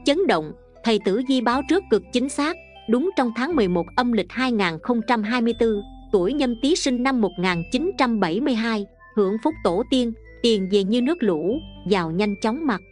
chấn động, thầy Tử Vi báo trước cực chính xác. Đúng trong tháng 11 âm lịch 2024, tuổi Nhâm Tý sinh năm 1972, hưởng phúc tổ tiên, tiền về như nước lũ, giàu nhanh chóng mặt.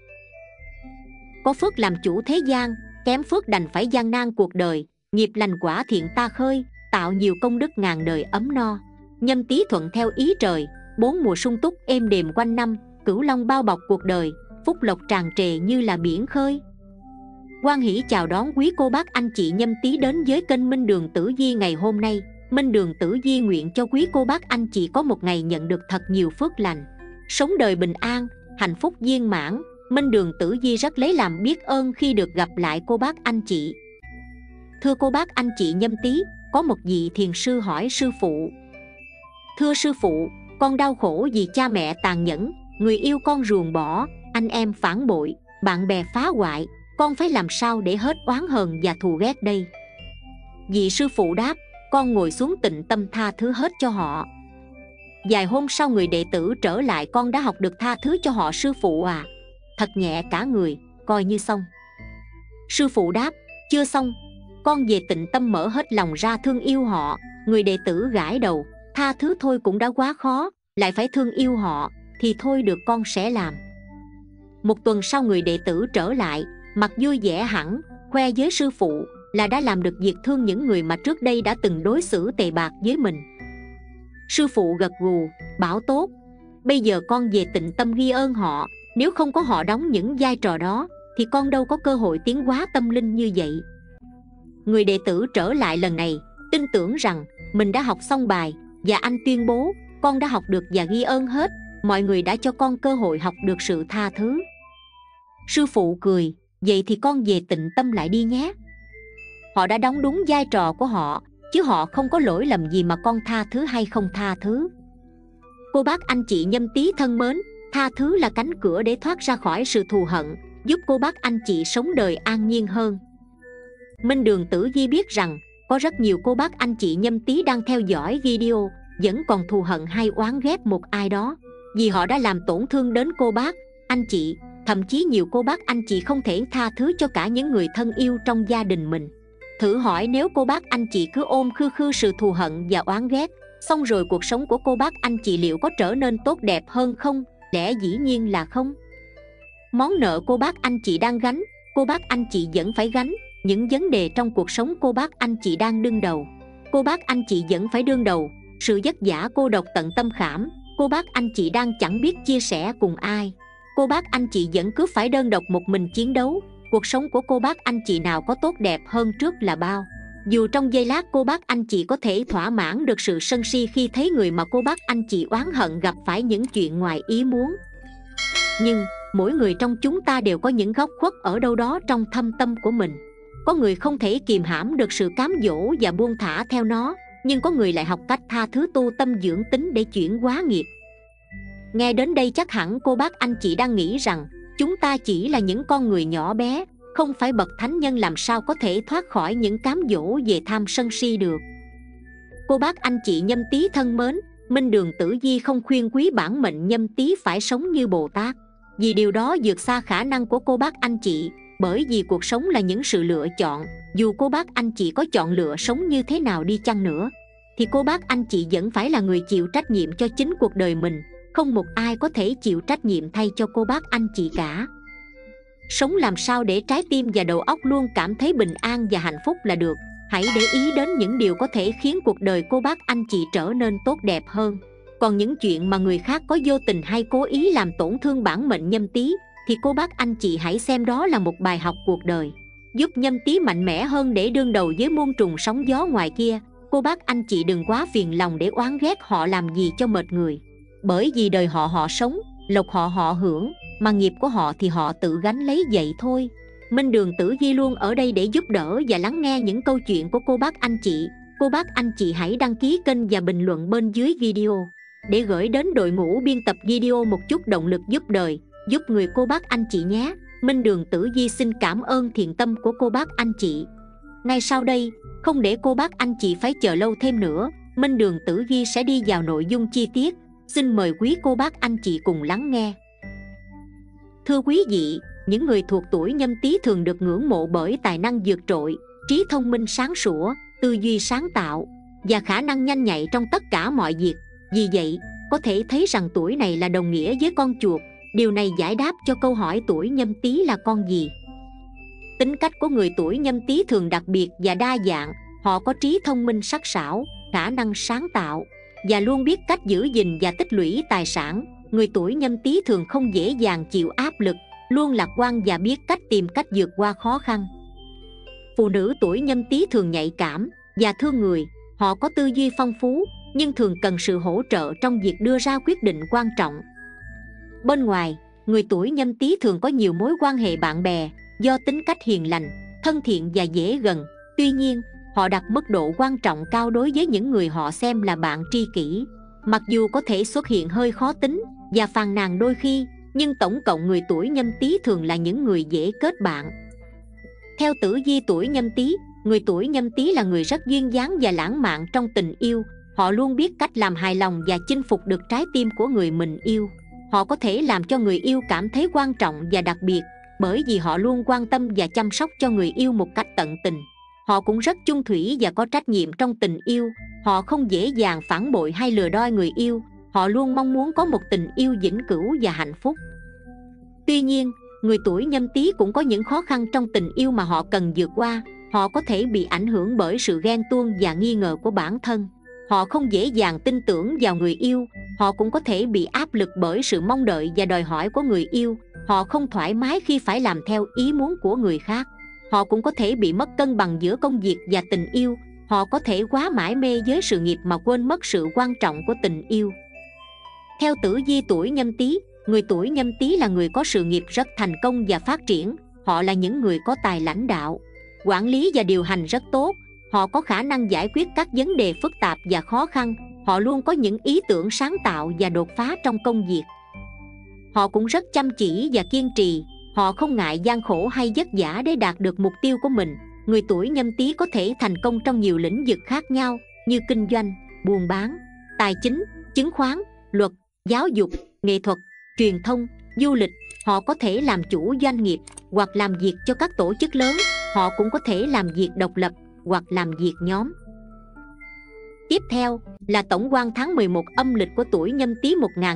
Có phước làm chủ thế gian, kém phước đành phải gian nan cuộc đời. Nghiệp lành quả thiện ta khơi, tạo nhiều công đức ngàn đời ấm no. Nhâm Tý thuận theo ý trời, 4 mùa sung túc êm đềm quanh năm, cửu long bao bọc cuộc đời, phúc lộc tràn trề như là biển khơi. Hoan hỷ chào đón quý cô bác anh chị Nhâm Tý đến với kênh Minh Đường Tử Vi ngày hôm nay. Minh Đường Tử Vi nguyện cho quý cô bác anh chị có một ngày nhận được thật nhiều phước lành, sống đời bình an, hạnh phúc viên mãn. Minh Đường Tử Vi rất lấy làm biết ơn khi được gặp lại cô bác anh chị. Thưa cô bác anh chị Nhâm Tý, có một vị thiền sư hỏi sư phụ: thưa sư phụ, con đau khổ vì cha mẹ tàn nhẫn, người yêu con ruồng bỏ, anh em phản bội, bạn bè phá hoại, con phải làm sao để hết oán hờn và thù ghét đây? Vị sư phụ đáp: con ngồi xuống tịnh tâm tha thứ hết cho họ. Vài hôm sau người đệ tử trở lại: con đã học được tha thứ cho họ sư phụ à? Thật nhẹ cả người, coi như xong. Sư phụ đáp: chưa xong, con về tịnh tâm mở hết lòng ra thương yêu họ. Người đệ tử gãi đầu: tha thứ thôi cũng đã quá khó, lại phải thương yêu họ, thì thôi được, con sẽ làm. Một tuần sau người đệ tử trở lại, mặt vui vẻ hẳn, khoe với sư phụ là đã làm được việc thương những người mà trước đây đã từng đối xử tệ bạc với mình. Sư phụ gật gù, bảo tốt, bây giờ con về tịnh tâm ghi ơn họ. Nếu không có họ đóng những vai trò đó thì con đâu có cơ hội tiến hóa tâm linh như vậy. Người đệ tử trở lại lần này tin tưởng rằng mình đã học xong bài, và anh tuyên bố: con đã học được và ghi ơn hết. Mọi người đã cho con cơ hội học được sự tha thứ. Sư phụ cười: vậy thì con về tịnh tâm lại đi nhé. Họ đã đóng đúng vai trò của họ, chứ họ không có lỗi lầm gì mà con tha thứ hay không tha thứ. Cô bác anh chị Nhâm Tý thân mến, tha thứ là cánh cửa để thoát ra khỏi sự thù hận, giúp cô bác anh chị sống đời an nhiên hơn. Minh Đường Tử Vi biết rằng có rất nhiều cô bác anh chị Nhâm Tý đang theo dõi video vẫn còn thù hận hay oán ghét một ai đó, vì họ đã làm tổn thương đến cô bác anh chị. Thậm chí nhiều cô bác anh chị không thể tha thứ cho cả những người thân yêu trong gia đình mình. Thử hỏi nếu cô bác anh chị cứ ôm khư khư sự thù hận và oán ghét, xong rồi cuộc sống của cô bác anh chị liệu có trở nên tốt đẹp hơn không? Lẽ dĩ nhiên là không. Món nợ cô bác anh chị đang gánh, cô bác anh chị vẫn phải gánh. Những vấn đề trong cuộc sống cô bác anh chị đang đương đầu, cô bác anh chị vẫn phải đương đầu. Sự vất vả cô độc tận tâm khảm, cô bác anh chị đang chẳng biết chia sẻ cùng ai. Cô bác anh chị vẫn cứ phải đơn độc một mình chiến đấu. Cuộc sống của cô bác anh chị nào có tốt đẹp hơn trước là bao. Dù trong giây lát cô bác anh chị có thể thỏa mãn được sự sân si khi thấy người mà cô bác anh chị oán hận gặp phải những chuyện ngoài ý muốn, nhưng mỗi người trong chúng ta đều có những góc khuất ở đâu đó trong thâm tâm của mình. Có người không thể kìm hãm được sự cám dỗ và buông thả theo nó, nhưng có người lại học cách tha thứ, tu tâm dưỡng tính để chuyển hóa nghiệp. Nghe đến đây chắc hẳn cô bác anh chị đang nghĩ rằng chúng ta chỉ là những con người nhỏ bé, không phải bậc thánh nhân, làm sao có thể thoát khỏi những cám dỗ về tham sân si được. Cô bác anh chị Nhâm Tý thân mến, Minh Đường Tử Vi không khuyên quý bản mệnh Nhâm Tý phải sống như Bồ Tát, vì điều đó vượt xa khả năng của cô bác anh chị. Bởi vì cuộc sống là những sự lựa chọn. Dù cô bác anh chị có chọn lựa sống như thế nào đi chăng nữa, thì cô bác anh chị vẫn phải là người chịu trách nhiệm cho chính cuộc đời mình. Không một ai có thể chịu trách nhiệm thay cho cô bác anh chị cả. Sống làm sao để trái tim và đầu óc luôn cảm thấy bình an và hạnh phúc là được. Hãy để ý đến những điều có thể khiến cuộc đời cô bác anh chị trở nên tốt đẹp hơn. Còn những chuyện mà người khác có vô tình hay cố ý làm tổn thương bản mệnh Nhâm Tý, thì cô bác anh chị hãy xem đó là một bài học cuộc đời, giúp Nhâm Tý mạnh mẽ hơn để đương đầu với muôn trùng sóng gió ngoài kia. Cô bác anh chị đừng quá phiền lòng để oán ghét họ làm gì cho mệt người. Bởi vì đời họ họ sống, lộc họ họ hưởng, mà nghiệp của họ thì họ tự gánh lấy vậy thôi. Minh Đường Tử Vi luôn ở đây để giúp đỡ và lắng nghe những câu chuyện của cô bác anh chị. Cô bác anh chị hãy đăng ký kênh và bình luận bên dưới video để gửi đến đội ngũ biên tập video một chút động lực giúp đời, giúp người cô bác anh chị nhé. Minh Đường Tử Vi xin cảm ơn thiện tâm của cô bác anh chị. Ngay sau đây, không để cô bác anh chị phải chờ lâu thêm nữa, Minh Đường Tử Vi sẽ đi vào nội dung chi tiết. Xin mời quý cô bác anh chị cùng lắng nghe. Thưa quý vị, Những người thuộc tuổi Nhâm Tý thường được ngưỡng mộ bởi tài năng vượt trội, trí thông minh sáng sủa, tư duy sáng tạo và khả năng nhanh nhạy trong tất cả mọi việc. Vì vậy, có thể thấy rằng tuổi này là đồng nghĩa với con chuột. Điều này giải đáp cho câu hỏi tuổi Nhâm Tý là con gì. Tính cách của người tuổi Nhâm Tý thường đặc biệt và đa dạng. Họ có trí thông minh sắc sảo, khả năng sáng tạo và luôn biết cách giữ gìn và tích lũy tài sản. Người tuổi Nhâm Tý thường không dễ dàng chịu áp lực, luôn lạc quan và biết cách tìm cách vượt qua khó khăn. Phụ nữ tuổi Nhâm Tý thường nhạy cảm và thương người. Họ có tư duy phong phú nhưng thường cần sự hỗ trợ trong việc đưa ra quyết định quan trọng. Bên ngoài, người tuổi Nhâm Tý thường có nhiều mối quan hệ bạn bè do tính cách hiền lành, thân thiện và dễ gần. Tuy nhiên, họ đặt mức độ quan trọng cao đối với những người họ xem là bạn tri kỷ. Mặc dù có thể xuất hiện hơi khó tính và phàn nàn đôi khi, nhưng tổng cộng người tuổi Nhâm Tý thường là những người dễ kết bạn. Theo tử vi tuổi Nhâm Tý, người tuổi Nhâm Tý là người rất duyên dáng và lãng mạn trong tình yêu. Họ luôn biết cách làm hài lòng và chinh phục được trái tim của người mình yêu. Họ có thể làm cho người yêu cảm thấy quan trọng và đặc biệt, bởi vì họ luôn quan tâm và chăm sóc cho người yêu một cách tận tình. Họ cũng rất chung thủy và có trách nhiệm trong tình yêu. Họ không dễ dàng phản bội hay lừa đôi người yêu. Họ luôn mong muốn có một tình yêu vĩnh cửu và hạnh phúc. Tuy nhiên, người tuổi Nhâm Tý cũng có những khó khăn trong tình yêu mà họ cần vượt qua. Họ có thể bị ảnh hưởng bởi sự ghen tuông và nghi ngờ của bản thân. Họ không dễ dàng tin tưởng vào người yêu. Họ cũng có thể bị áp lực bởi sự mong đợi và đòi hỏi của người yêu. Họ không thoải mái khi phải làm theo ý muốn của người khác. Họ cũng có thể bị mất cân bằng giữa công việc và tình yêu. Họ có thể quá mải mê với sự nghiệp mà quên mất sự quan trọng của tình yêu. Theo tử vi tuổi Nhâm Tý, người tuổi Nhâm Tý là người có sự nghiệp rất thành công và phát triển. Họ là những người có tài lãnh đạo, quản lý và điều hành rất tốt. Họ có khả năng giải quyết các vấn đề phức tạp và khó khăn. Họ luôn có những ý tưởng sáng tạo và đột phá trong công việc. Họ cũng rất chăm chỉ và kiên trì. Họ không ngại gian khổ hay vất vả để đạt được mục tiêu của mình. Người tuổi Nhâm Tý có thể thành công trong nhiều lĩnh vực khác nhau như kinh doanh, buôn bán, tài chính, chứng khoán, luật, giáo dục, nghệ thuật, truyền thông, du lịch. Họ có thể làm chủ doanh nghiệp hoặc làm việc cho các tổ chức lớn. Họ cũng có thể làm việc độc lập hoặc làm việc nhóm. Tiếp theo là tổng quan tháng 11 âm lịch của tuổi Nhâm Tý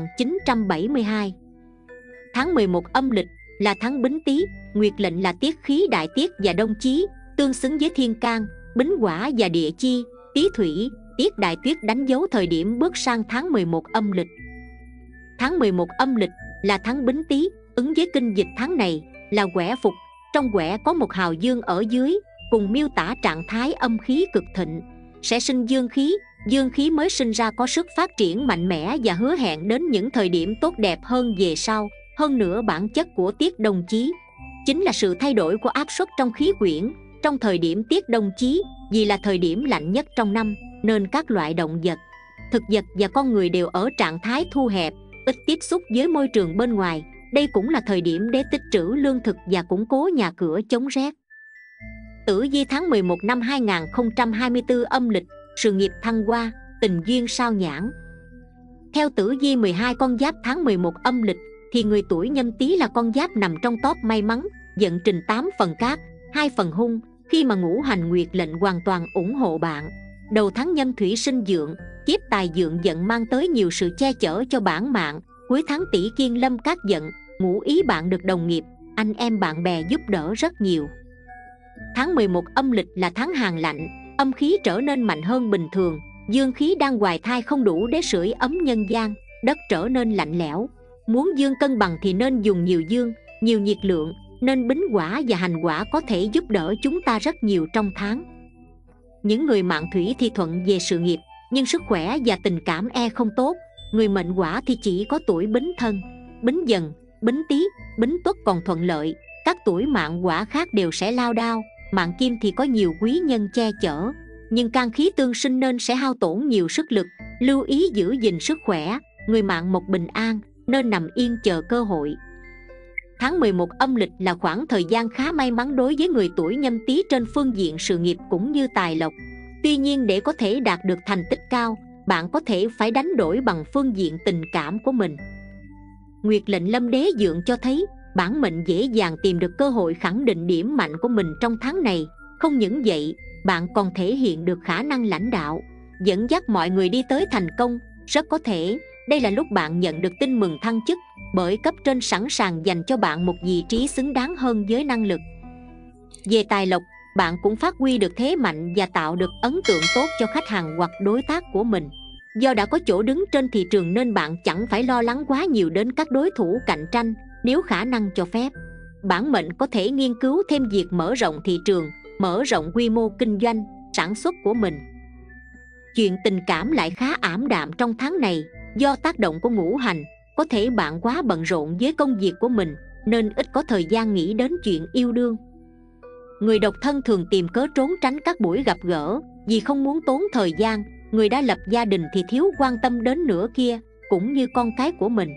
1972. Tháng 11 âm lịch là tháng Bính Tý, nguyệt lệnh là tiết khí đại tiết và đông chí, tương xứng với thiên can, Bính Hỏa và địa chi, Tý Thủy, tiết đại tuyết đánh dấu thời điểm bước sang tháng 11 âm lịch. Tháng 11 âm lịch là tháng Bính Tý, ứng với kinh dịch tháng này là quẻ phục. Trong quẻ có một hào dương ở dưới, cùng miêu tả trạng thái âm khí cực thịnh. Sẽ sinh dương khí mới sinh ra có sức phát triển mạnh mẽ và hứa hẹn đến những thời điểm tốt đẹp hơn về sau. Hơn nữa, bản chất của tiết đồng chí chính là sự thay đổi của áp suất trong khí quyển. Trong thời điểm tiết đồng chí, vì là thời điểm lạnh nhất trong năm, nên các loại động vật, thực vật và con người đều ở trạng thái thu hẹp, ít tiếp xúc với môi trường bên ngoài. Đây cũng là thời điểm để tích trữ lương thực và củng cố nhà cửa chống rét. Tử vi tháng 11 năm 2024 âm lịch, sự nghiệp thăng hoa, tình duyên sao nhãn. Theo tử vi 12 con giáp tháng 11 âm lịch, thì người tuổi Nhâm Tý là con giáp nằm trong top may mắn, vận trình 8 phần cát, 2 phần hung, khi mà ngũ hành nguyệt lệnh hoàn toàn ủng hộ bạn. Đầu tháng Nhâm Thủy sinh dượng, kiếp tài dượng vận mang tới nhiều sự che chở cho bản mạng. Cuối tháng Tỵ Kiên lâm cát vận, ngũ ý bạn được đồng nghiệp, anh em bạn bè giúp đỡ rất nhiều. Tháng 11 âm lịch là tháng hàn lạnh, âm khí trở nên mạnh hơn bình thường. Dương khí đang hoài thai không đủ để sưởi ấm nhân gian, đất trở nên lạnh lẽo. Muốn dương cân bằng thì nên dùng nhiều dương, nhiều nhiệt lượng, nên Bính Hỏa và Hành Hỏa có thể giúp đỡ chúng ta rất nhiều trong tháng. Những người mạng thủy thì thuận về sự nghiệp, nhưng sức khỏe và tình cảm không tốt. Người mệnh Hỏa thì chỉ có tuổi Bính Thân, Bính Dần, Bính Tý, Bính Tuất còn thuận lợi. Các tuổi mạng Hỏa khác đều sẽ lao đao. Mạng Kim thì có nhiều quý nhân che chở, nhưng can khí tương sinh nên sẽ hao tổn nhiều sức lực. Lưu ý giữ gìn sức khỏe. Người mạng Mộc bình an nên nằm yên chờ cơ hội. Tháng 11 âm lịch là khoảng thời gian khá may mắn đối với người tuổi Nhâm Tý trên phương diện sự nghiệp cũng như tài lộc. Tuy nhiên, để có thể đạt được thành tích cao, bạn có thể phải đánh đổi bằng phương diện tình cảm của mình. Nguyệt lệnh lâm đế dượng cho thấy bản mệnh dễ dàng tìm được cơ hội khẳng định điểm mạnh của mình trong tháng này. Không những vậy, bạn còn thể hiện được khả năng lãnh đạo, dẫn dắt mọi người đi tới thành công. Rất có thể đây là lúc bạn nhận được tin mừng thăng chức, bởi cấp trên sẵn sàng dành cho bạn một vị trí xứng đáng hơn với năng lực. Về tài lộc, bạn cũng phát huy được thế mạnh và tạo được ấn tượng tốt cho khách hàng hoặc đối tác của mình. Do đã có chỗ đứng trên thị trường nên bạn chẳng phải lo lắng quá nhiều đến các đối thủ cạnh tranh. Nếu khả năng cho phép, bản mệnh có thể nghiên cứu thêm việc mở rộng thị trường, mở rộng quy mô kinh doanh, sản xuất của mình. Chuyện tình cảm lại khá ảm đạm trong tháng này. Do tác động của ngũ hành, có thể bạn quá bận rộn với công việc của mình nên ít có thời gian nghĩ đến chuyện yêu đương. Người độc thân thường tìm cớ trốn tránh các buổi gặp gỡ vì không muốn tốn thời gian. Người đã lập gia đình thì thiếu quan tâm đến nửa kia, cũng như con cái của mình.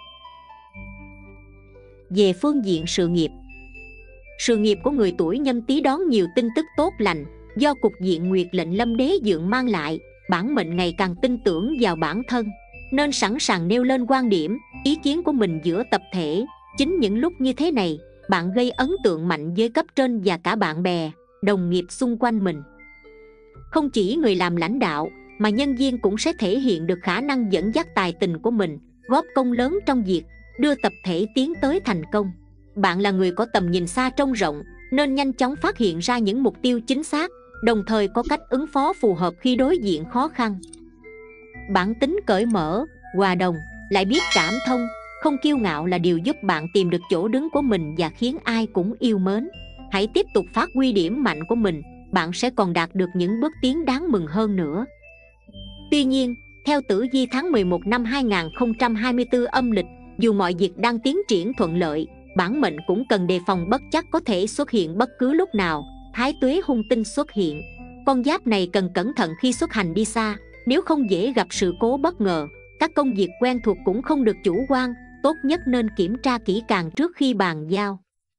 Về phương diện sự nghiệp, sự nghiệp của người tuổi Nhâm Tý đón nhiều tin tức tốt lành. Do cục diện Nguyệt lệnh Lâm Đế Dượng mang lại, bản mệnh ngày càng tin tưởng vào bản thân, nên sẵn sàng nêu lên quan điểm, ý kiến của mình giữa tập thể. Chính những lúc như thế này, bạn gây ấn tượng mạnh với cấp trên và cả bạn bè, đồng nghiệp xung quanh mình. Không chỉ người làm lãnh đạo, mà nhân viên cũng sẽ thể hiện được khả năng dẫn dắt tài tình của mình, góp công lớn trong việc đưa tập thể tiến tới thành công. Bạn là người có tầm nhìn xa trông rộng, nên nhanh chóng phát hiện ra những mục tiêu chính xác, đồng thời có cách ứng phó phù hợp khi đối diện khó khăn. Bản tính cởi mở, hòa đồng, lại biết cảm thông, không kiêu ngạo là điều giúp bạn tìm được chỗ đứng của mình và khiến ai cũng yêu mến. Hãy tiếp tục phát huy điểm mạnh của mình, bạn sẽ còn đạt được những bước tiến đáng mừng hơn nữa. Tuy nhiên, theo tử vi tháng 11 năm 2024 âm lịch, dù mọi việc đang tiến triển thuận lợi, bản mệnh cũng cần đề phòng bất trắc có thể xuất hiện bất cứ lúc nào. Thái tuế hung tinh xuất hiện, con giáp này cần cẩn thận khi xuất hành đi xa, nếu không dễ gặp sự cố bất ngờ. Các công việc quen thuộc cũng không được chủ quan, tốt nhất nên kiểm tra kỹ càng trước khi bàn giao.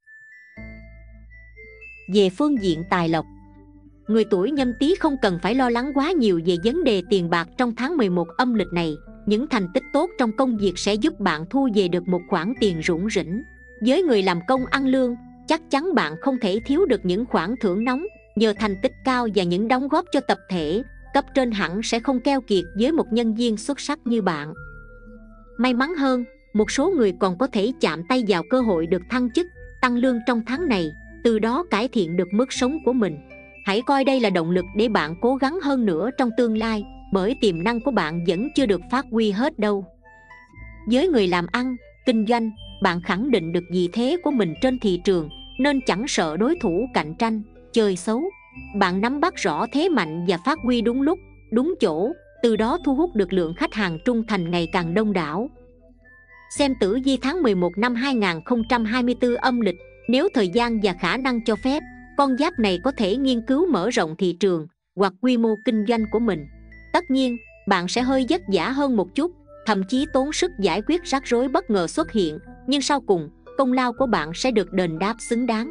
Về phương diện tài lộc, người tuổi Nhâm Tý không cần phải lo lắng quá nhiều về vấn đề tiền bạc trong tháng 11 âm lịch này. Những thành tích tốt trong công việc sẽ giúp bạn thu về được một khoản tiền rủng rỉnh. Với người làm công ăn lương, chắc chắn bạn không thể thiếu được những khoản thưởng nóng. Nhờ thành tích cao và những đóng góp cho tập thể, cấp trên hẳn sẽ không keo kiệt với một nhân viên xuất sắc như bạn. May mắn hơn, một số người còn có thể chạm tay vào cơ hội được thăng chức, tăng lương trong tháng này, từ đó cải thiện được mức sống của mình. Hãy coi đây là động lực để bạn cố gắng hơn nữa trong tương lai, bởi tiềm năng của bạn vẫn chưa được phát huy hết đâu. Với người làm ăn, kinh doanh, bạn khẳng định được vị thế của mình trên thị trường, nên chẳng sợ đối thủ cạnh tranh, chơi xấu. Bạn nắm bắt rõ thế mạnh và phát huy đúng lúc, đúng chỗ, từ đó thu hút được lượng khách hàng trung thành ngày càng đông đảo. Xem tử vi tháng 11 năm 2024 âm lịch, nếu thời gian và khả năng cho phép, con giáp này có thể nghiên cứu mở rộng thị trường hoặc quy mô kinh doanh của mình. Tất nhiên, bạn sẽ hơi vất vả hơn một chút, thậm chí tốn sức giải quyết rắc rối bất ngờ xuất hiện, nhưng sau cùng, công lao của bạn sẽ được đền đáp xứng đáng.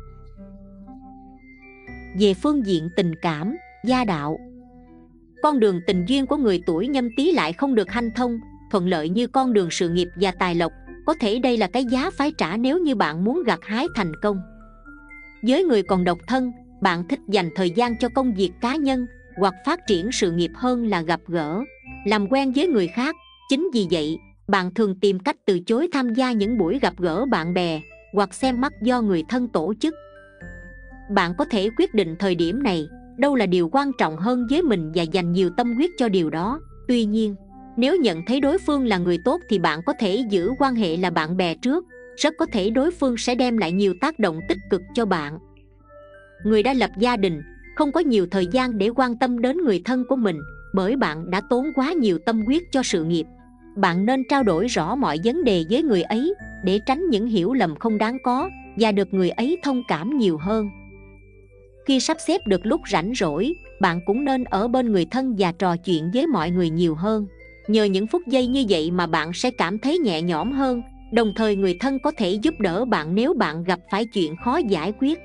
Về phương diện tình cảm, gia đạo, con đường tình duyên của người tuổi Nhâm Tý lại không được hanh thông, thuận lợi như con đường sự nghiệp và tài lộc. Có thể đây là cái giá phải trả nếu như bạn muốn gặt hái thành công. Với người còn độc thân, bạn thích dành thời gian cho công việc cá nhân hoặc phát triển sự nghiệp hơn là gặp gỡ, làm quen với người khác. Chính vì vậy, bạn thường tìm cách từ chối tham gia những buổi gặp gỡ bạn bè hoặc xem mắt do người thân tổ chức. Bạn có thể quyết định thời điểm này đâu là điều quan trọng hơn với mình và dành nhiều tâm huyết cho điều đó. Tuy nhiên, nếu nhận thấy đối phương là người tốt thì bạn có thể giữ quan hệ là bạn bè trước. Rất có thể đối phương sẽ đem lại nhiều tác động tích cực cho bạn. Người đã lập gia đình không có nhiều thời gian để quan tâm đến người thân của mình, bởi bạn đã tốn quá nhiều tâm huyết cho sự nghiệp. Bạn nên trao đổi rõ mọi vấn đề với người ấy để tránh những hiểu lầm không đáng có và được người ấy thông cảm nhiều hơn. Khi sắp xếp được lúc rảnh rỗi, bạn cũng nên ở bên người thân và trò chuyện với mọi người nhiều hơn. Nhờ những phút giây như vậy mà bạn sẽ cảm thấy nhẹ nhõm hơn. Đồng thời người thân có thể giúp đỡ bạn nếu bạn gặp phải chuyện khó giải quyết.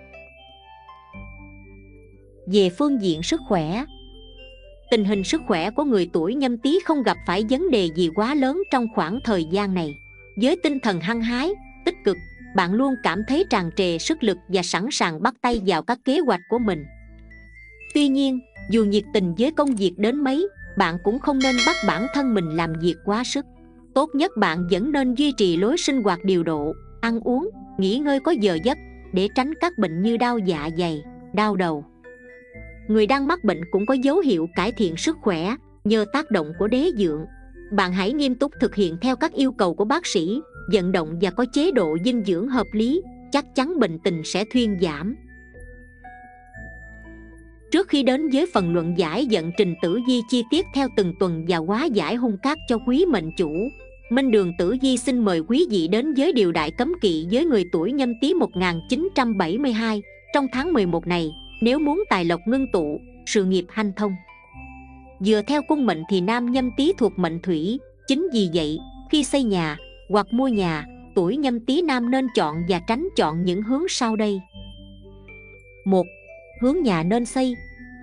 Về phương diện sức khỏe, tình hình sức khỏe của người tuổi Nhâm Tý không gặp phải vấn đề gì quá lớn trong khoảng thời gian này. Với tinh thần hăng hái, tích cực, bạn luôn cảm thấy tràn trề sức lực và sẵn sàng bắt tay vào các kế hoạch của mình. Tuy nhiên, dù nhiệt tình với công việc đến mấy, bạn cũng không nên bắt bản thân mình làm việc quá sức. Tốt nhất bạn vẫn nên duy trì lối sinh hoạt điều độ, ăn uống, nghỉ ngơi có giờ giấc để tránh các bệnh như đau dạ dày, đau đầu. Người đang mắc bệnh cũng có dấu hiệu cải thiện sức khỏe nhờ tác động của đế dượng. Bạn hãy nghiêm túc thực hiện theo các yêu cầu của bác sĩ, vận động và có chế độ dinh dưỡng hợp lý, chắc chắn bệnh tình sẽ thuyên giảm. Trước khi đến với phần luận giải vận trình tử vi chi tiết theo từng tuần và hóa giải hung cát cho quý mệnh chủ, Minh Đường Tử Vi xin mời quý vị đến với điều đại cấm kỵ với người tuổi Nhâm Tý 1972. Trong tháng 11 này, nếu muốn tài lộc ngưng tụ, sự nghiệp hanh thông. Dựa theo cung mệnh thì nam Nhâm Tý thuộc mệnh Thủy, chính vì vậy, khi xây nhà hoặc mua nhà, tuổi Nhâm Tý nam nên chọn và tránh chọn những hướng sau đây. 1. Hướng nhà nên xây.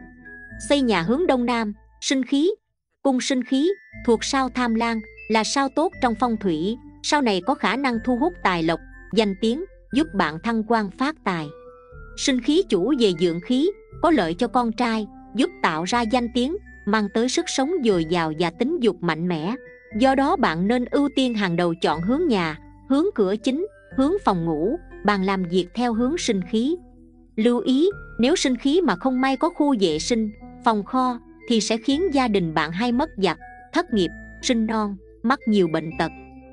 Xây nhà hướng đông nam, sinh khí. Cung sinh khí thuộc sao Tham Lang, là sao tốt trong phong thủy, sao này có khả năng thu hút tài lộc, danh tiếng, giúp bạn thăng quan phát tài. Sinh khí chủ về vượng khí, có lợi cho con trai, giúp tạo ra danh tiếng, mang tới sức sống dồi dào và tính dục mạnh mẽ. Do đó bạn nên ưu tiên hàng đầu chọn hướng nhà, hướng cửa chính, hướng phòng ngủ, bàn làm việc theo hướng sinh khí. Lưu ý, nếu sinh khí mà không may có khu vệ sinh, phòng kho thì sẽ khiến gia đình bạn hay mất giặc, thất nghiệp, sinh non, mắc nhiều bệnh tật.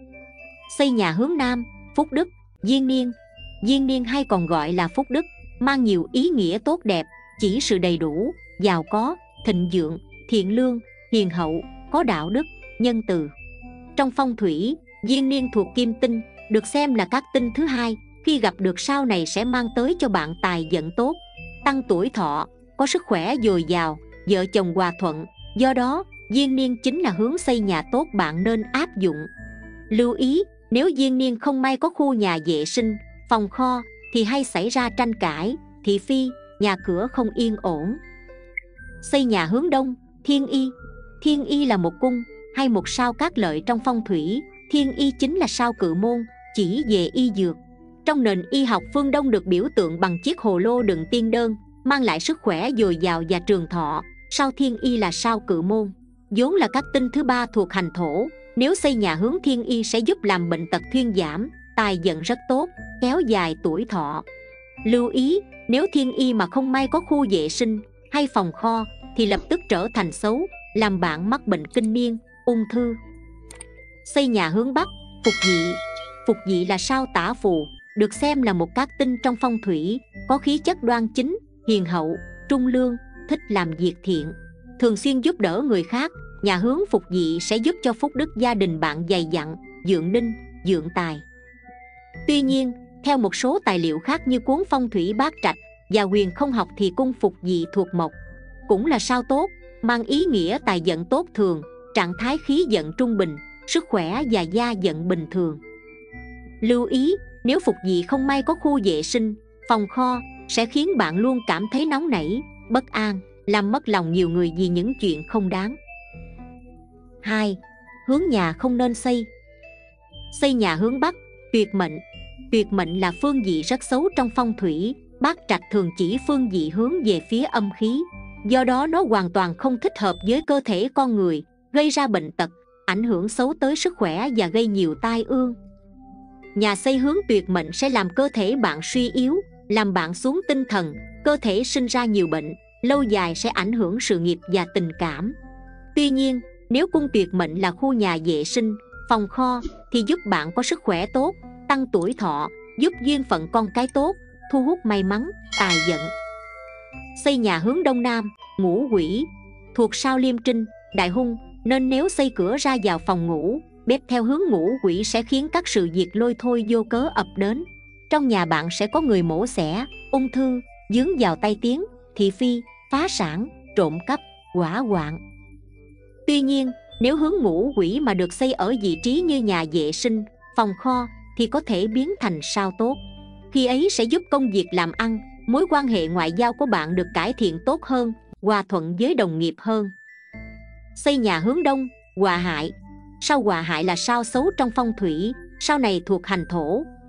Xây nhà hướng nam, phúc đức, diên niên. Diên niên hay còn gọi là phúc đức, mang nhiều ý nghĩa tốt đẹp, chỉ sự đầy đủ, giàu có, thịnh vượng, thiện lương, hiền hậu, có đạo đức, nhân từ. Trong phong thủy, diên niên thuộc kim tinh, được xem là các tinh thứ hai, khi gặp được sao này sẽ mang tới cho bạn tài vận tốt, tăng tuổi thọ, có sức khỏe dồi dào, vợ chồng hòa thuận. Do đó, diên niên chính là hướng xây nhà tốt bạn nên áp dụng. Lưu ý, nếu diên niên không may có khu nhà vệ sinh, phòng kho thì hay xảy ra tranh cãi, thị phi, nhà cửa không yên ổn. Xây nhà hướng đông, thiên y. Thiên y là một cung hay một sao cát lợi trong phong thủy. Thiên y chính là sao Cự Môn, chỉ về y dược. Trong nền y học phương Đông được biểu tượng bằng chiếc hồ lô đựng tiên đơn, mang lại sức khỏe dồi dào và trường thọ. Sao thiên y là sao Cự Môn, vốn là các tinh thứ ba thuộc hành thổ. Nếu xây nhà hướng thiên y sẽ giúp làm bệnh tật thuyên giảm, tài vận rất tốt, kéo dài tuổi thọ. Lưu ý, nếu thiên y mà không may có khu vệ sinh hay phòng kho thì lập tức trở thành xấu, làm bạn mắc bệnh kinh niên, ung thư. Xây nhà hướng bắc, phục dị. Phục dị là sao Tả Phù, được xem là một cát tinh trong phong thủy, có khí chất đoan chính, hiền hậu, trung lương, thích làm việc thiện, thường xuyên giúp đỡ người khác. Nhà hướng phục dị sẽ giúp cho phúc đức gia đình bạn dày dặn, vượng đinh, vượng tài. Tuy nhiên, theo một số tài liệu khác như cuốn Phong thủy bát trạch và Huyền không học thì cung phục dị thuộc mộc, cũng là sao tốt, mang ý nghĩa tài vận tốt thường, trạng thái khí vận trung bình, sức khỏe và gia vận bình thường. Lưu ý, nếu phục dị không may có khu vệ sinh, phòng kho sẽ khiến bạn luôn cảm thấy nóng nảy, bất an, làm mất lòng nhiều người vì những chuyện không đáng. 2. Hướng nhà không nên xây. Xây nhà hướng bắc, tuyệt mệnh. Tuyệt mệnh là phương vị rất xấu trong phong thủy. Bát trạch thường chỉ phương vị hướng về phía âm khí, do đó nó hoàn toàn không thích hợp với cơ thể con người, gây ra bệnh tật, ảnh hưởng xấu tới sức khỏe và gây nhiều tai ương. Nhà xây hướng tuyệt mệnh sẽ làm cơ thể bạn suy yếu, làm bạn xuống tinh thần, cơ thể sinh ra nhiều bệnh, lâu dài sẽ ảnh hưởng sự nghiệp và tình cảm. Tuy nhiên, nếu cung tuyệt mệnh là khu nhà vệ sinh, phòng kho thì giúp bạn có sức khỏe tốt, tăng tuổi thọ, giúp duyên phận con cái tốt, thu hút may mắn, tài vận. Xây nhà hướng đông nam, ngũ quỷ, thuộc sao Liêm Trinh, đại hung, nên nếu xây cửa ra vào phòng ngủ, bếp theo hướng ngũ quỷ sẽ khiến các sự việc lôi thôi vô cớ ập đến. Trong nhà bạn sẽ có người mổ xẻ, ung thư, vướng vào tai tiếng, thị phi, phá sản, trộm cắp, hỏa hoạn. Tuy nhiên, nếu hướng ngũ quỷ mà được xây ở vị trí như nhà vệ sinh, phòng kho thì có thể biến thành sao tốt. Khi ấy sẽ giúp công việc làm ăn, mối quan hệ ngoại giao của bạn được cải thiện tốt hơn, hòa thuận với đồng nghiệp hơn. Xây nhà hướng đông, họa hại. Sao họa hại là sao xấu trong phong thủy, sao này thuộc hành thổ,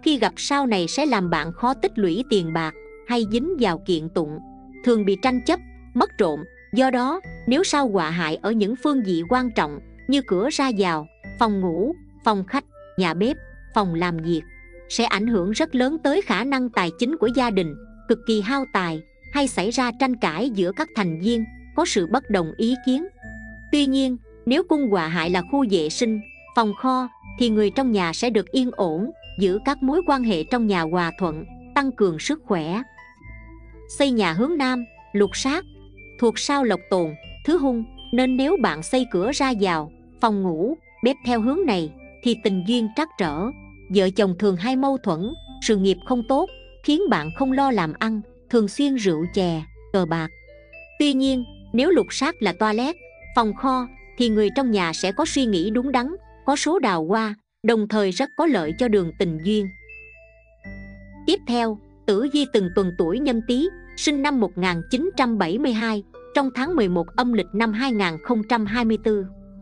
khi gặp sau này sẽ làm bạn khó tích lũy tiền bạc hay dính vào kiện tụng, thường bị tranh chấp, mất trộm. Do đó, nếu sao họa hại ở những phương vị quan trọng như cửa ra vào, phòng ngủ, phòng khách, nhà bếp, phòng làm việc, sẽ ảnh hưởng rất lớn tới khả năng tài chính của gia đình, cực kỳ hao tài, hay xảy ra tranh cãi giữa các thành viên, có sự bất đồng ý kiến. Tuy nhiên, nếu cung họa hại là khu vệ sinh, phòng kho, thì người trong nhà sẽ được yên ổn, giữ các mối quan hệ trong nhà hòa thuận, tăng cường sức khỏe. Xây nhà hướng Nam, lục sát, thuộc sao Lộc Tồn, thứ hung, nên nếu bạn xây cửa ra vào, phòng ngủ, bếp theo hướng này, thì tình duyên trắc trở, vợ chồng thường hay mâu thuẫn, sự nghiệp không tốt, khiến bạn không lo làm ăn, thường xuyên rượu chè, cờ bạc. Tuy nhiên, nếu lục sát là toilet, phòng kho, thì người trong nhà sẽ có suy nghĩ đúng đắn, có số đào hoa, đồng thời rất có lợi cho đường tình duyên. Tiếp theo, tử vi từng tuần tuổi Nhâm Tý, sinh năm 1972, trong tháng 11 âm lịch năm 2024.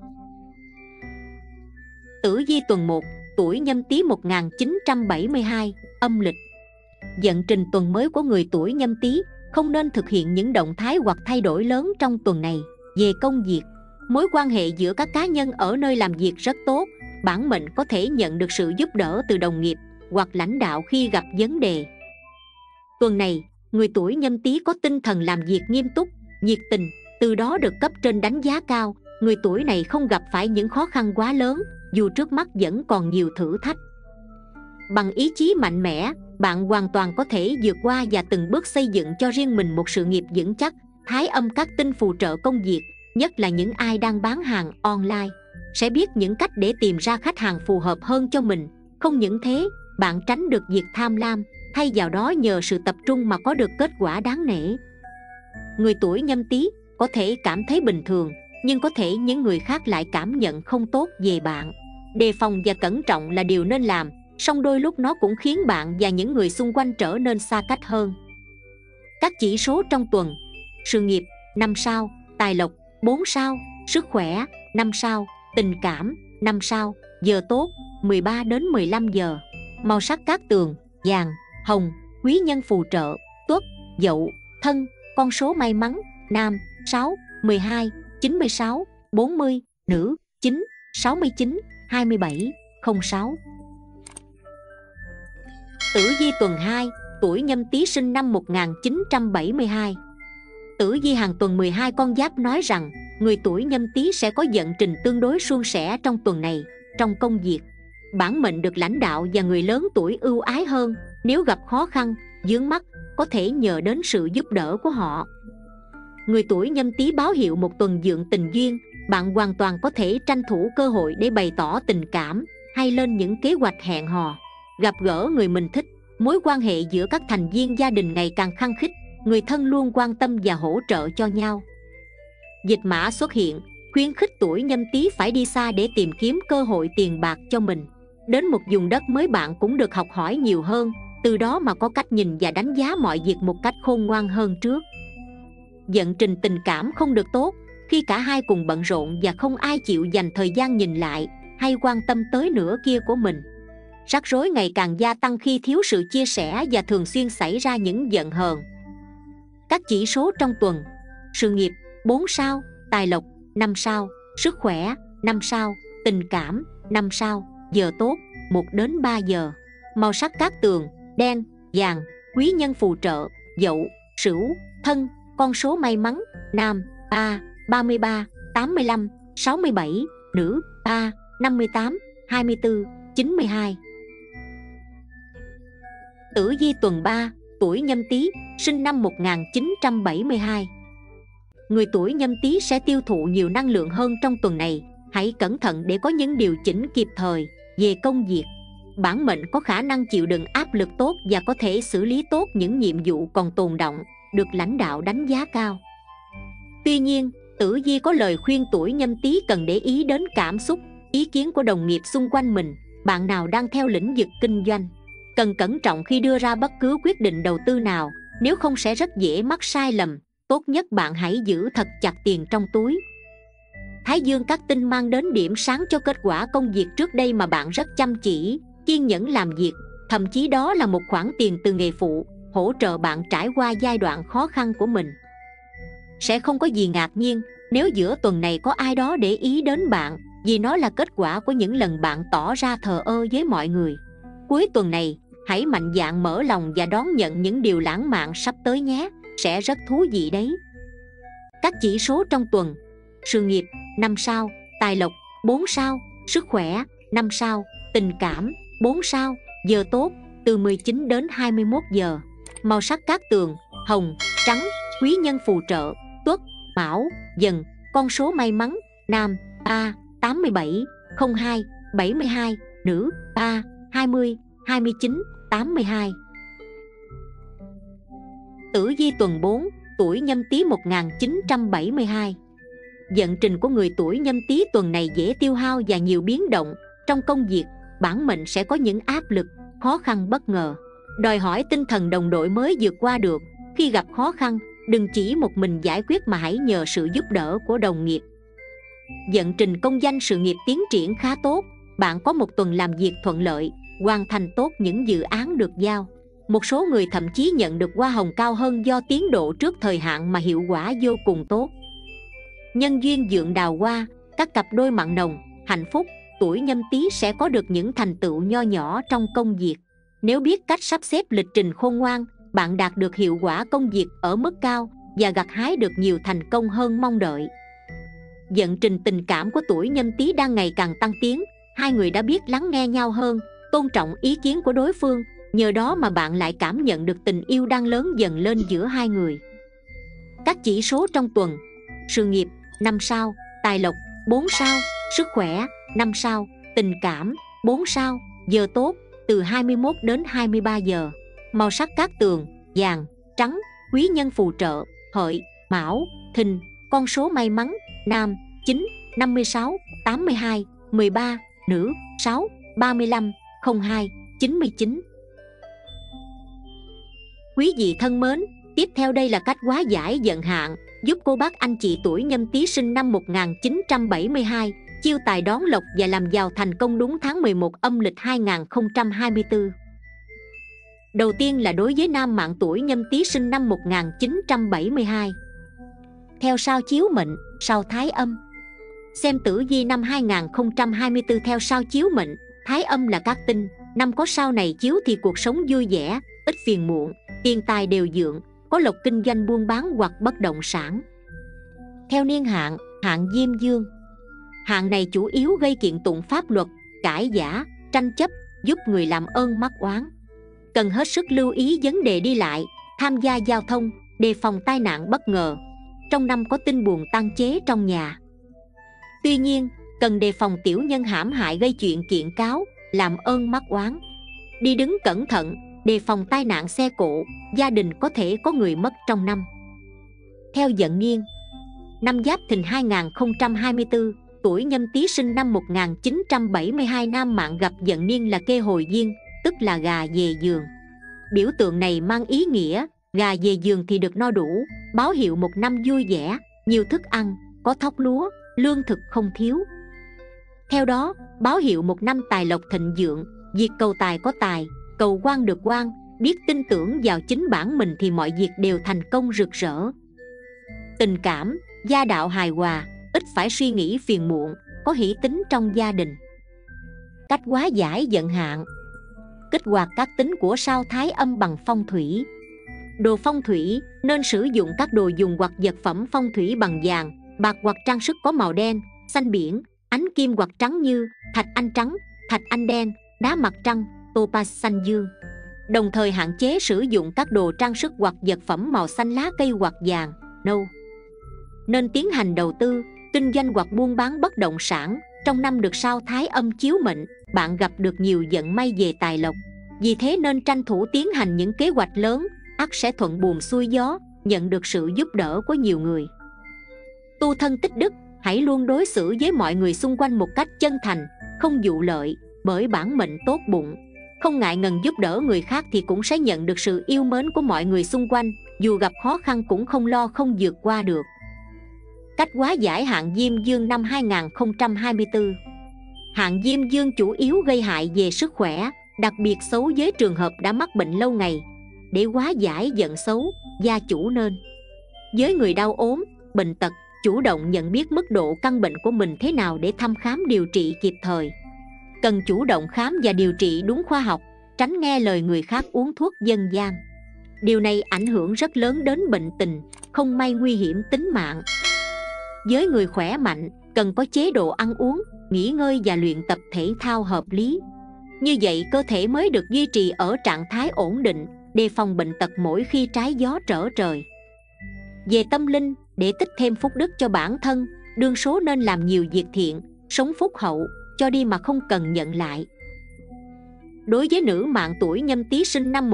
Tử vi tuần 1, tuổi Nhâm Tý 1972, âm lịch. Vận trình tuần mới của người tuổi Nhâm Tý, không nên thực hiện những động thái hoặc thay đổi lớn trong tuần này. Về công việc, mối quan hệ giữa các cá nhân ở nơi làm việc rất tốt, bản mệnh có thể nhận được sự giúp đỡ từ đồng nghiệp hoặc lãnh đạo khi gặp vấn đề. Tuần này, người tuổi Nhâm Tý có tinh thần làm việc nghiêm túc, nhiệt tình, từ đó được cấp trên đánh giá cao. Người tuổi này không gặp phải những khó khăn quá lớn, dù trước mắt vẫn còn nhiều thử thách. Bằng ý chí mạnh mẽ, bạn hoàn toàn có thể vượt qua và từng bước xây dựng cho riêng mình một sự nghiệp vững chắc. Thái âm các tinh phù trợ công việc, nhất là những ai đang bán hàng online, sẽ biết những cách để tìm ra khách hàng phù hợp hơn cho mình. Không những thế, bạn tránh được việc tham lam, thay vào đó nhờ sự tập trung mà có được kết quả đáng nể. Người tuổi Nhâm Tý có thể cảm thấy bình thường, nhưng có thể những người khác lại cảm nhận không tốt về bạn. Đề phòng và cẩn trọng là điều nên làm, song đôi lúc nó cũng khiến bạn và những người xung quanh trở nên xa cách hơn. Các chỉ số trong tuần: sự nghiệp 5 sao, tài lộc 4 sao, sức khỏe 5 sao, tình cảm 5 sao, giờ tốt 13 đến 15 giờ. Màu sắc cát tường: vàng, hồng. Quý nhân phù trợ: Tuất, Dậu, Thân. Con số may mắn: nam 6, 12, 96, 40, nữ 9, 69, 27, 06. Tử vi tuần 2, tuổi Nhâm Tý, sinh năm 1972. Tử vi hàng tuần 12 con giáp nói rằng người tuổi Nhâm Tý sẽ có vận trình tương đối suôn sẻ trong tuần này. Trong công việc, bản mệnh được lãnh đạo và người lớn tuổi ưu ái hơn. Nếu gặp khó khăn, vướng mắc, có thể nhờ đến sự giúp đỡ của họ. Người tuổi Nhâm Tý báo hiệu một tuần vượng tình duyên. Bạn hoàn toàn có thể tranh thủ cơ hội để bày tỏ tình cảm hay lên những kế hoạch hẹn hò, gặp gỡ người mình thích. Mối quan hệ giữa các thành viên gia đình ngày càng khăng khít, người thân luôn quan tâm và hỗ trợ cho nhau. Dịch mã xuất hiện, khuyến khích tuổi Nhâm Tý phải đi xa để tìm kiếm cơ hội tiền bạc cho mình. Đến một vùng đất mới, bạn cũng được học hỏi nhiều hơn, từ đó mà có cách nhìn và đánh giá mọi việc một cách khôn ngoan hơn trước. Vận trình tình cảm không được tốt, khi cả hai cùng bận rộn và không ai chịu dành thời gian nhìn lại hay quan tâm tới nửa kia của mình. Rắc rối ngày càng gia tăng khi thiếu sự chia sẻ và thường xuyên xảy ra những giận hờn. Các chỉ số trong tuần: sự nghiệp 4 sao, tài lộc 5 sao, sức khỏe 5 sao, tình cảm 5 sao, giờ tốt 1 đến 3 giờ. Màu sắc cát tường: đen, vàng. Quý nhân phù trợ: Dậu, Sửu, Thân. Con số may mắn: nam 3, 33, 85, 67, nữ 3, 58, 24, 92. Tử vi tuần 3, tuổi Nhâm Tý, sinh năm 1972. Người tuổi Nhâm Tý sẽ tiêu thụ nhiều năng lượng hơn trong tuần này. Hãy cẩn thận để có những điều chỉnh kịp thời. Về công việc, bản mệnh có khả năng chịu đựng áp lực tốt và có thể xử lý tốt những nhiệm vụ còn tồn đọng, được lãnh đạo đánh giá cao. Tuy nhiên, tử vi có lời khuyên tuổi Nhâm Tý cần để ý đến cảm xúc, ý kiến của đồng nghiệp xung quanh mình. Bạn nào đang theo lĩnh vực kinh doanh, cần cẩn trọng khi đưa ra bất cứ quyết định đầu tư nào, nếu không sẽ rất dễ mắc sai lầm. Tốt nhất bạn hãy giữ thật chặt tiền trong túi. Thái dương các tinh mang đến điểm sáng cho kết quả công việc trước đây mà bạn rất chăm chỉ, kiên nhẫn làm việc, Thậm chí đó là một khoản tiền từ nghề phụ, hỗ trợ bạn trải qua giai đoạn khó khăn của mình. Sẽ không có gì ngạc nhiên nếu giữa tuần này có ai đó để ý đến bạn, vì nó là kết quả của những lần bạn tỏ ra thờ ơ với mọi người. Cuối tuần này, hãy mạnh dạn mở lòng và đón nhận những điều lãng mạn sắp tới nhé, sẽ rất thú vị đấy. Các chỉ số trong tuần: sự nghiệp 5 sao, tài lộc 4 sao, sức khỏe 5 sao, tình cảm 4 sao, giờ tốt từ 19 đến 21 giờ. Màu sắc cát tường: hồng, trắng. Quý nhân phù trợ: Tuất, Mão, Dần. Con số may mắn: nam 3, 87, 02, 72, nữ 3, 20, 29, 82. Tử vi tuần 4, tuổi Nhâm Tý 1972. Vận trình của người tuổi Nhâm Tý tuần này dễ tiêu hao và nhiều biến động. Trong công việc, bản mệnh sẽ có những áp lực, khó khăn bất ngờ, đòi hỏi tinh thần đồng đội mới vượt qua được. Khi gặp khó khăn, đừng chỉ một mình giải quyết mà hãy nhờ sự giúp đỡ của đồng nghiệp. Vận trình công danh sự nghiệp tiến triển khá tốt. Bạn có một tuần làm việc thuận lợi, hoàn thành tốt những dự án được giao. Một số người thậm chí nhận được hoa hồng cao hơn do tiến độ trước thời hạn mà hiệu quả vô cùng tốt. Nhân duyên vượng đào hoa, các cặp đôi mặn nồng, hạnh phúc. Tuổi Nhâm Tý sẽ có được những thành tựu nho nhỏ trong công việc. Nếu biết cách sắp xếp lịch trình khôn ngoan, bạn đạt được hiệu quả công việc ở mức cao và gặt hái được nhiều thành công hơn mong đợi. Vận trình tình cảm của tuổi Nhâm Tý đang ngày càng tăng tiến. Hai người đã biết lắng nghe nhau hơn, tôn trọng ý kiến của đối phương. Nhờ đó mà bạn lại cảm nhận được tình yêu đang lớn dần lên giữa hai người. Các chỉ số trong tuần: sự nghiệp 5 sao, tài lộc 4 sao, sức khỏe 5 sao, tình cảm 4 sao, giờ tốt từ 21 đến 23 giờ. Màu sắc cát tường: vàng, trắng. Quý nhân phù trợ: Hợi, Mão, Thìn. Con số may mắn: nam 9, 56, 82, 13, nữ 6, 35, 02, 99. Quý vị thân mến, tiếp theo đây là cách hóa giải vận hạn, giúp cô bác anh chị tuổi Nhâm Tý sinh năm 1972 chiêu tài đón lộc và làm giàu thành công đúng tháng 11 âm lịch 2024. Đầu tiên là đối với nam mạng tuổi Nhâm Tý sinh năm 1972. Theo sao chiếu mệnh, sao thái âm. Xem tử vi năm 2024 theo sao chiếu mệnh, thái âm là các tinh. Năm có sao này chiếu thì cuộc sống vui vẻ, ít phiền muộn, tiền tài đều vượng, có lộc kinh doanh buôn bán hoặc bất động sản. Theo niên hạn, hạn Diêm Dương. Hạn này chủ yếu gây kiện tụng pháp luật, cãi vã, tranh chấp, giúp người làm ơn mắc oán. Cần hết sức lưu ý vấn đề đi lại, tham gia giao thông, đề phòng tai nạn bất ngờ. Trong năm có tinh buồn tăng chế trong nhà. Tuy nhiên, cần đề phòng tiểu nhân hãm hại gây chuyện kiện cáo, làm ơn mắc oán. Đi đứng cẩn thận, đề phòng tai nạn xe cộ, gia đình có thể có người mất trong năm. Theo vận niên, năm Giáp Thìn 2024, tuổi Nhâm Tý sinh năm 1972 nam mạng gặp vận niên là kê hồi diên, tức là gà về giường. Biểu tượng này mang ý nghĩa gà về giường thì được no đủ, báo hiệu một năm vui vẻ, nhiều thức ăn, có thóc lúa, lương thực không thiếu. Theo đó, báo hiệu một năm tài lộc thịnh vượng, việc cầu tài có tài, cầu quan được quan, biết tin tưởng vào chính bản mình thì mọi việc đều thành công rực rỡ. Tình cảm, gia đạo hài hòa, ít phải suy nghĩ phiền muộn, có hỷ tính trong gia đình. Cách hóa giải vận hạn: kích hoạt các tính của sao thái âm bằng phong thủy. Đồ phong thủy nên sử dụng các đồ dùng hoặc vật phẩm phong thủy bằng vàng, bạc hoặc trang sức có màu đen, xanh biển, ánh kim hoặc trắng như thạch anh trắng, thạch anh đen, đá mặt trăng, topaz xanh dương. Đồng thời hạn chế sử dụng các đồ trang sức hoặc vật phẩm màu xanh lá cây hoặc vàng, nâu. Nên tiến hành đầu tư, kinh doanh hoặc buôn bán bất động sản. Trong năm được sao thái âm chiếu mệnh, bạn gặp được nhiều vận may về tài lộc. Vì thế nên tranh thủ tiến hành những kế hoạch lớn, ắt sẽ thuận buồm xuôi gió, nhận được sự giúp đỡ của nhiều người. Tu thân tích đức, hãy luôn đối xử với mọi người xung quanh một cách chân thành, không vụ lợi, bởi bản mệnh tốt bụng. Không ngại ngần giúp đỡ người khác thì cũng sẽ nhận được sự yêu mến của mọi người xung quanh, dù gặp khó khăn cũng không lo không vượt qua được. Cách hóa giải hạn Diêm Dương năm 2024. Hạn Diêm Dương chủ yếu gây hại về sức khỏe, đặc biệt xấu với trường hợp đã mắc bệnh lâu ngày. Để hóa giải giận xấu, gia chủ nên với người đau ốm, bệnh tật, chủ động nhận biết mức độ căn bệnh của mình thế nào để thăm khám điều trị kịp thời. Cần chủ động khám và điều trị đúng khoa học, tránh nghe lời người khác uống thuốc dân gian. Điều này ảnh hưởng rất lớn đến bệnh tình, không may nguy hiểm tính mạng. Với người khỏe mạnh, cần có chế độ ăn uống, nghỉ ngơi và luyện tập thể thao hợp lý. Như vậy cơ thể mới được duy trì ở trạng thái ổn định, đề phòng bệnh tật mỗi khi trái gió trở trời. Về tâm linh, để tích thêm phúc đức cho bản thân, đương số nên làm nhiều việc thiện, sống phúc hậu, cho đi mà không cần nhận lại. Đối với nữ mạng tuổi Nhâm Tý sinh năm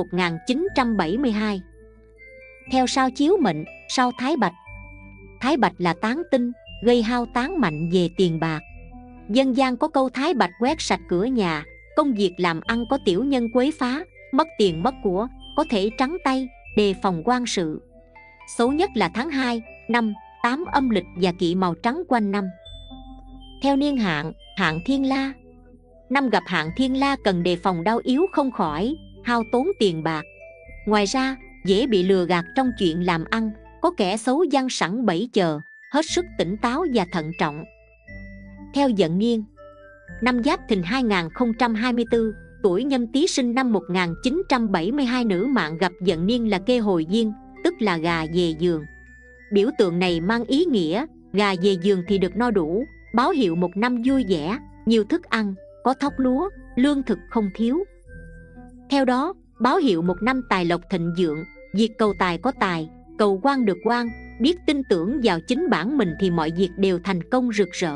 1972, theo sao chiếu mệnh, sao Thái Bạch. Thái Bạch là tán tinh, gây hao tán mạnh về tiền bạc. Dân gian có câu Thái Bạch quét sạch cửa nhà, công việc làm ăn có tiểu nhân quấy phá, mất tiền mất của, có thể trắng tay, đề phòng quan sự. Xấu nhất là tháng 2, năm 8 âm lịch và kỵ màu trắng quanh năm. Theo niên hạn, hạn Thiên La. Năm gặp hạn Thiên La cần đề phòng đau yếu không khỏi, hao tốn tiền bạc. Ngoài ra, dễ bị lừa gạt trong chuyện làm ăn, có kẻ xấu giăng sẵn bẫy chờ, hết sức tỉnh táo và thận trọng. Theo vận niên, năm Giáp Thìn 2024, tuổi Nhâm Tý sinh năm 1972 nữ mạng gặp vận niên là kê hồi diên, tức là gà về giường. Biểu tượng này mang ý nghĩa gà về giường thì được no đủ, báo hiệu một năm vui vẻ, nhiều thức ăn, có thóc lúa, lương thực không thiếu. Theo đó, báo hiệu một năm tài lộc thịnh vượng, việc cầu tài có tài, cầu quan được quan, biết tin tưởng vào chính bản mình thì mọi việc đều thành công rực rỡ.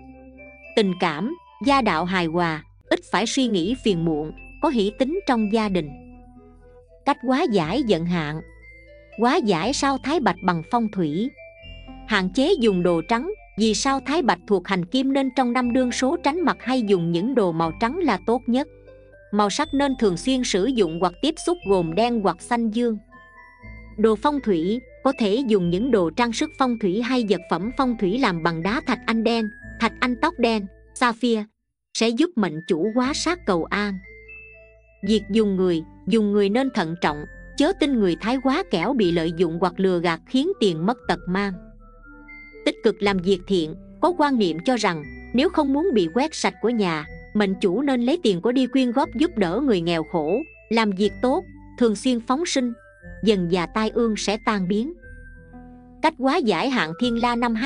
Tình cảm, gia đạo hài hòa, ít phải suy nghĩ phiền muộn, có hỷ tính trong gia đình. Cách hóa giải vận hạn. Hóa giải sao Thái Bạch bằng phong thủy. Hạn chế dùng đồ trắng, vì sao Thái Bạch thuộc hành kim nên trong năm đương số tránh mặc hay dùng những đồ màu trắng là tốt nhất. Màu sắc nên thường xuyên sử dụng hoặc tiếp xúc gồm đen hoặc xanh dương. Đồ phong thủy, có thể dùng những đồ trang sức phong thủy hay vật phẩm phong thủy làm bằng đá thạch anh đen, thạch anh tóc đen, sapphire, sẽ giúp mệnh chủ hóa sát cầu an. Việc dùng người nên thận trọng, chớ tin người thái quá kẻo bị lợi dụng hoặc lừa gạt khiến tiền mất tật mang. Tích cực làm việc thiện, có quan niệm cho rằng nếu không muốn bị quét sạch của nhà, mệnh chủ nên lấy tiền của đi quyên góp giúp đỡ người nghèo khổ, làm việc tốt, thường xuyên phóng sinh, dần dà tai ương sẽ tan biến. Cách hóa giải hạn Thiên La năm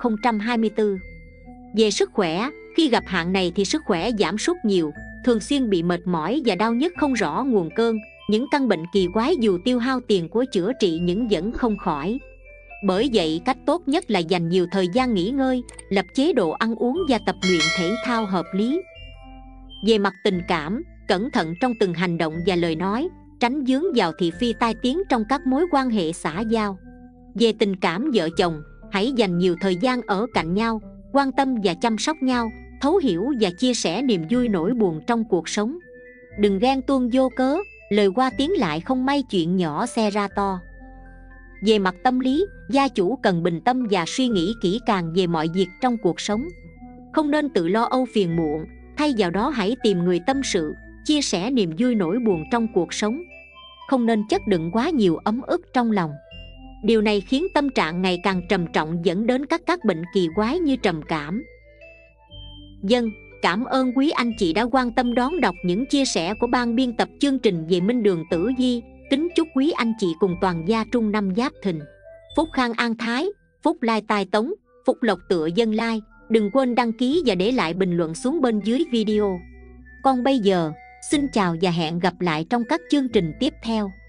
2024. Về sức khỏe, khi gặp hạn này thì sức khỏe giảm sút nhiều, thường xuyên bị mệt mỏi và đau nhức không rõ nguồn cơn. Những căn bệnh kỳ quái dù tiêu hao tiền của chữa trị nhưng vẫn không khỏi. Bởi vậy cách tốt nhất là dành nhiều thời gian nghỉ ngơi, lập chế độ ăn uống và tập luyện thể thao hợp lý. Về mặt tình cảm, cẩn thận trong từng hành động và lời nói, tránh dướng vào thị phi tai tiếng trong các mối quan hệ xã giao. Về tình cảm vợ chồng, hãy dành nhiều thời gian ở cạnh nhau, quan tâm và chăm sóc nhau, thấu hiểu và chia sẻ niềm vui nỗi buồn trong cuộc sống. Đừng ghen tuông vô cớ, lời qua tiếng lại không may chuyện nhỏ xe ra to. Về mặt tâm lý, gia chủ cần bình tâm và suy nghĩ kỹ càng về mọi việc trong cuộc sống. Không nên tự lo âu phiền muộn, thay vào đó hãy tìm người tâm sự, chia sẻ niềm vui nỗi buồn trong cuộc sống. Không nên chất đựng quá nhiều ấm ức trong lòng. Điều này khiến tâm trạng ngày càng trầm trọng dẫn đến các bệnh kỳ quái như trầm cảm. Cảm ơn quý anh chị đã quan tâm đón đọc những chia sẻ của ban biên tập chương trình về Minh Đường Tử Vi. Kính chúc quý anh chị cùng toàn gia Trung năm Giáp Thìn phúc khang an thái, phúc lai tai tống, phúc lộc tựa dân lai. Đừng quên đăng ký và để lại bình luận xuống bên dưới video. Còn bây giờ, xin chào và hẹn gặp lại trong các chương trình tiếp theo.